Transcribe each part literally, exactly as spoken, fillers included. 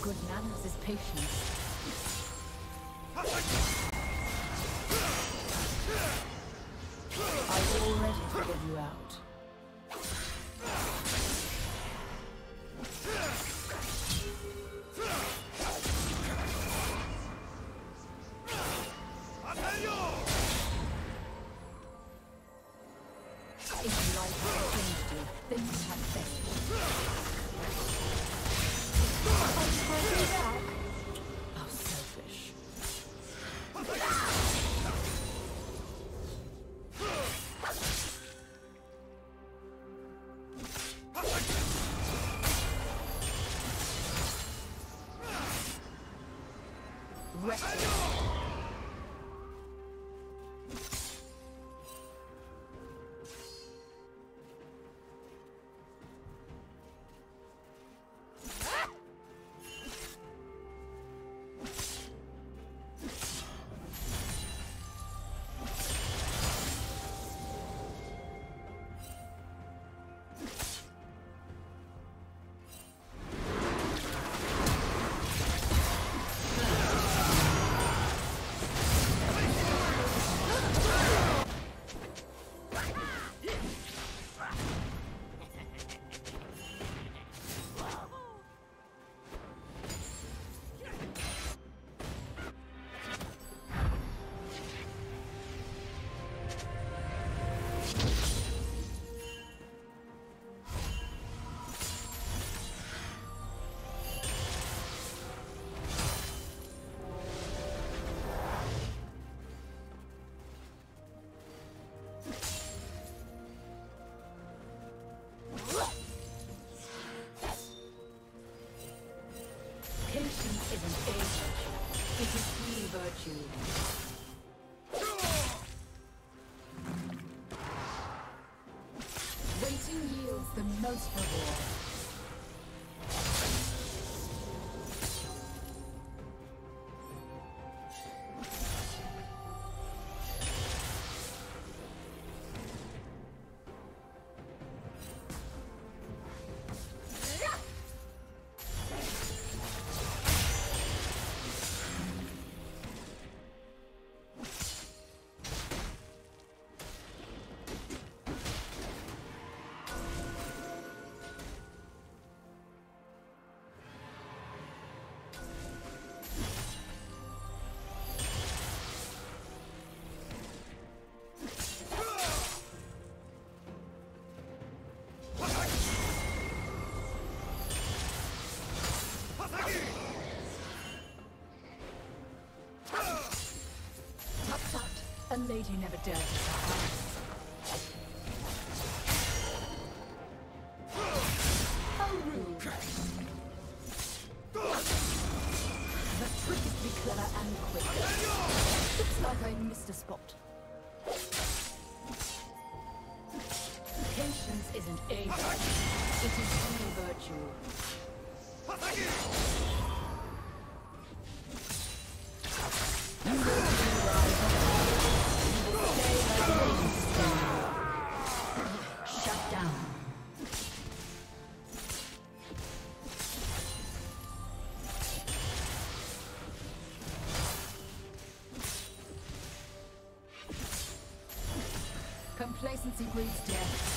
Good manners is patience. I've already figured you out. If life has changed you, then you have faith. How selfish. Patience isn't a virtue, it is the virtue. Waiting yields the most reward. A lady never dared to surprise. How rude. The trick is to be clever and quick. Looks like I missed a spot. Patience isn't a virtue, it is the virtue. Complacency breeds death.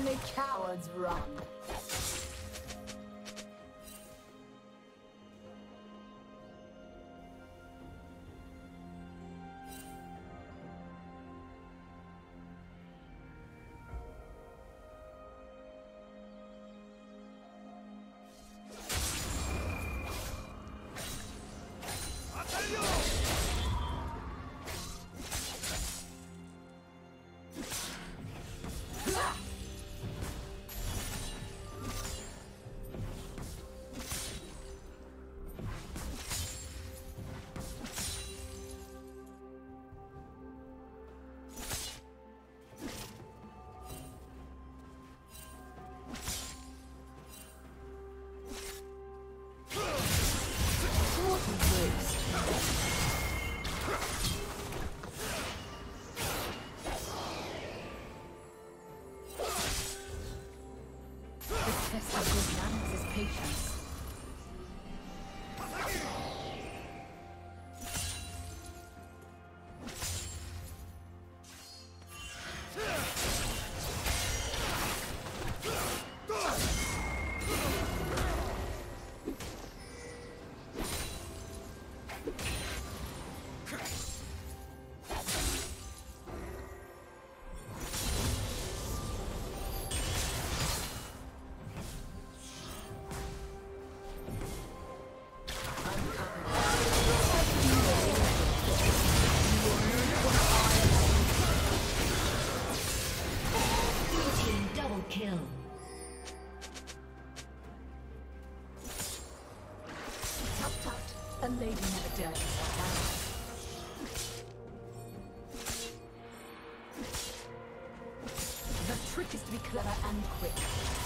Only cowards run. A lady never dared to stop out. The trick is to be clever and quick.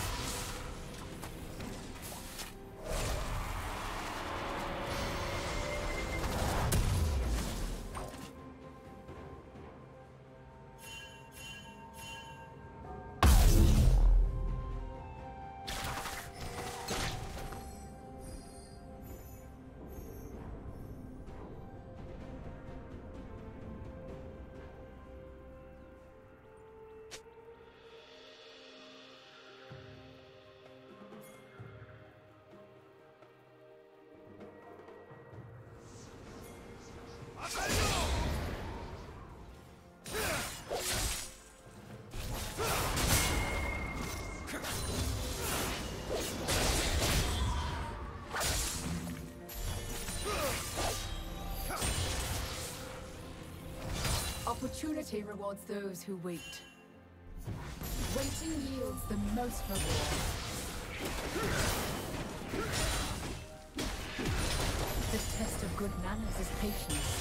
Opportunity rewards those who wait. Waiting yields the most reward. The test of good manners is patience.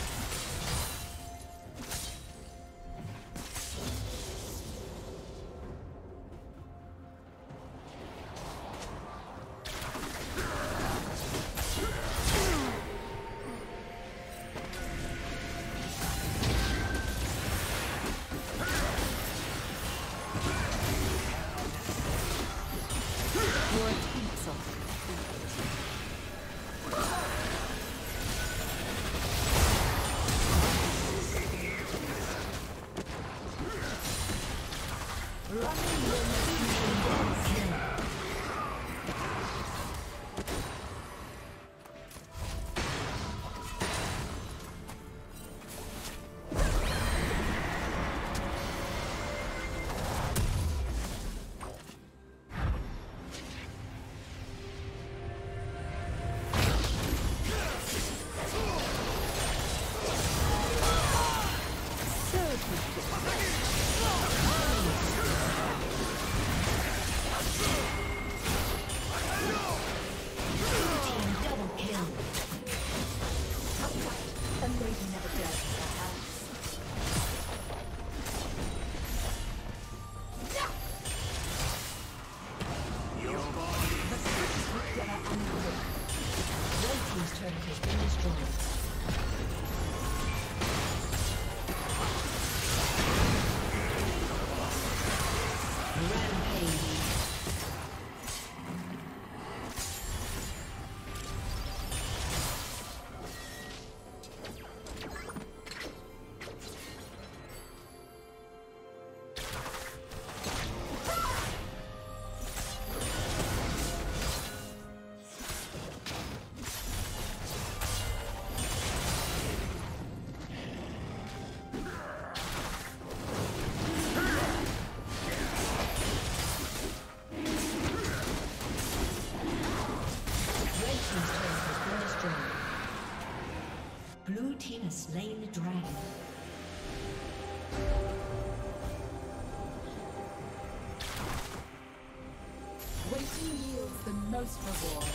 most reward.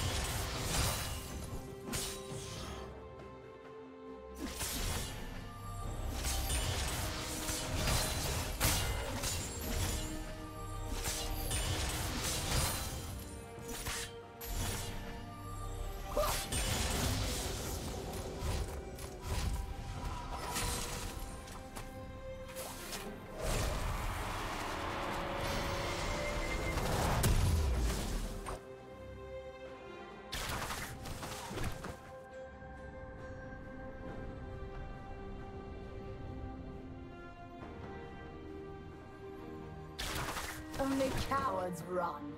Only cowards run.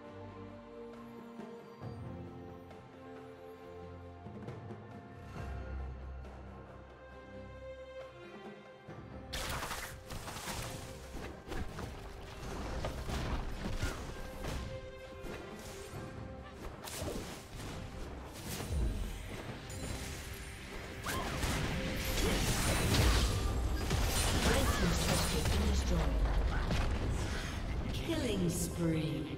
Killing spree.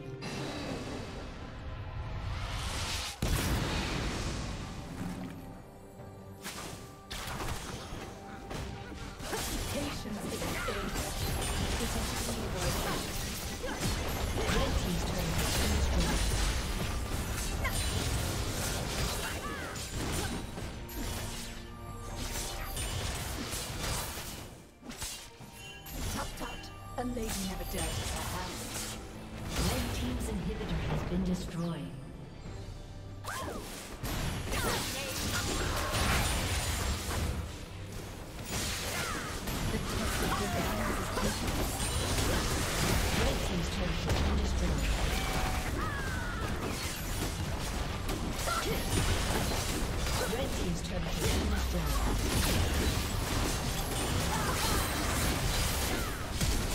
A lady never dirties her hands. Red team's inhibitor has been destroyed. The test of divine is patience. Red team's turret has been destroyed. Red team's turret has been destroyed.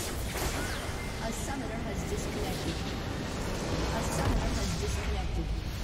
A summoner has disconnected. A summoner has disconnected.